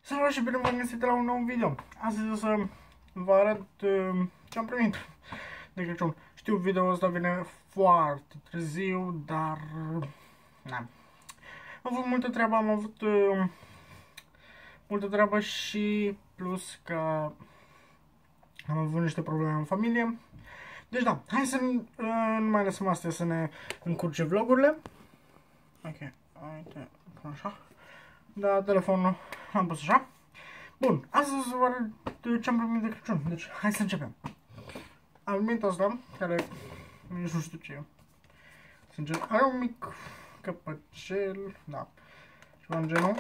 Salut și bine v-am găsit la un nou video. Astăzi o să vă arăt ce am primit de Crăciun. Știu, videoul ăsta vine foarte târziu, dar na. Am avut multă treabă, am avut multă treabă și plus că am avut niște probleme în familie. Deci da, hai să nu mai lăsăm astea să ne încurce vlogurile. Ok, uite, așa. Da, telefonul am pus așa. Bun, astăzi o să vă arăt ce am primit de Crăciun. Deci, hai să începem. Am primit asta, care nici nu știu ce e. Sincer, are un mic căpăcel, da, ceva în genul.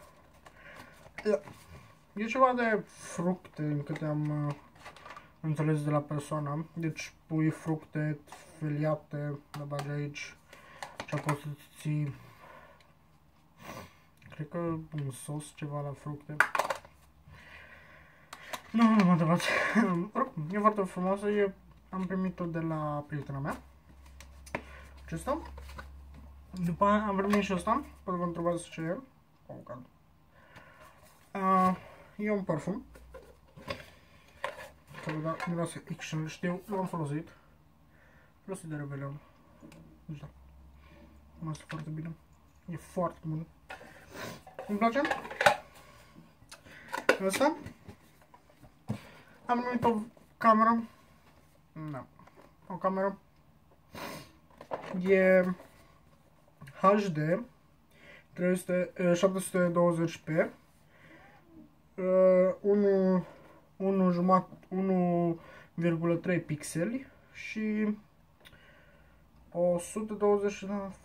E ceva de fructe, în câte am înțeles de la persoană. Deci, pui fructe feliate, le bagi aici și apoi să ții, cred că un sos, ceva la fructe. Nu mă întrebați. Oricum, e foarte frumoasă. Am primit-o de la prietena mea. Acesta. După aia am primit și ăsta. Poate vă întrebați ce e. E un parfum. Care da, miroase Action. Știu, l-am folosit. Folosit de Revelion. Deci da. Mă este foarte bine. E foarte bun. Îmi place. Asta. Am primit o cameră. Da. O cameră. E HD 720p 1,3 pixeli și 120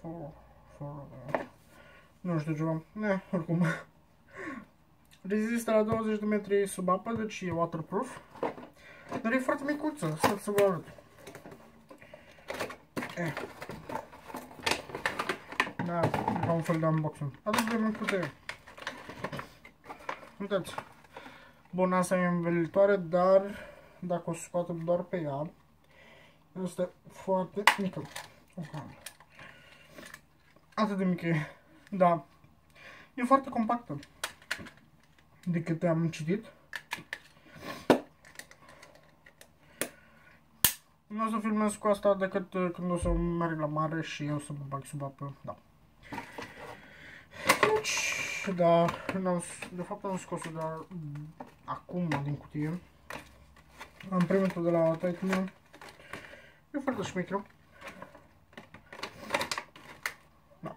nu știu ceva. Oricum. Rezistă la 20 de metri sub apă, deci e waterproof. Dar e foarte micuță, să vă arăt. Da, e ca un fel de unboxing. Atât de micuță e. Uitați. Bun, asta e învelitoare, dar dacă o scoatem doar pe ea, este foarte mică. Atât de mică e. Da. E foarte compactă. De câte am citit. Nu o să filmez cu asta decât când o să merg la mare și eu să mă bag sub apă. Da. Deci, da, de fapt am scos-o doar acum din cutie. Am primit-o de la taică meu. E foarte șmecheră. Da.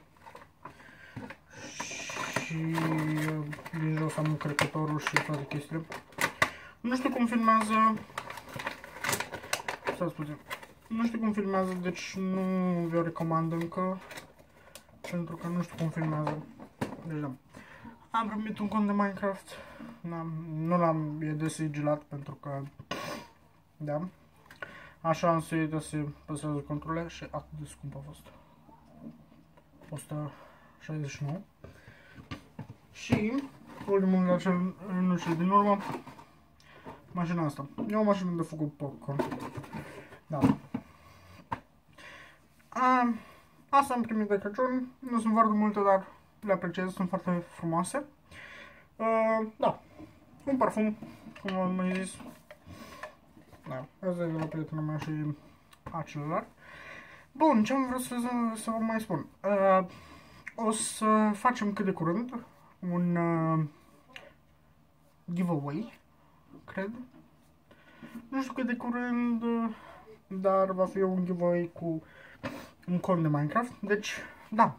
Și din jos am încărcătorul și toate chestiile. Nu știu cum filmează. Stați puțin. Nu știu cum filmează, deci nu vi-o recomand încă. Pentru că nu știu cum filmează. Deci da. Am primit un cont de Minecraft. Nu l-am desigilat pentru că da. Așa am suit să păstrează conturile și atât de scump a fost. 169. Și ultimul, dar nu cel din urmă, mașina asta. E o mașină de făcut popcorn. Da. Asta am primit de Crăciun. Nu sunt foarte multe, dar le apreciez, sunt foarte frumoase. Da. Un parfum, cum am mai zis. Da. Asta e de la prietena mea și celălalt. Bun, ce am vrut să vă mai spun. O să facem cât de curând un giveaway, cred. Nu știu cât de curând, dar va fi un giveaway cu un cont de Minecraft. Deci, da.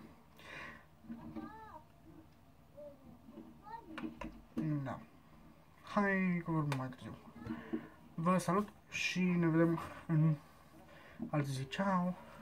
Da. Hai că vorbim mai târziu. Vă salut și ne vedem în altă zi. Ciao!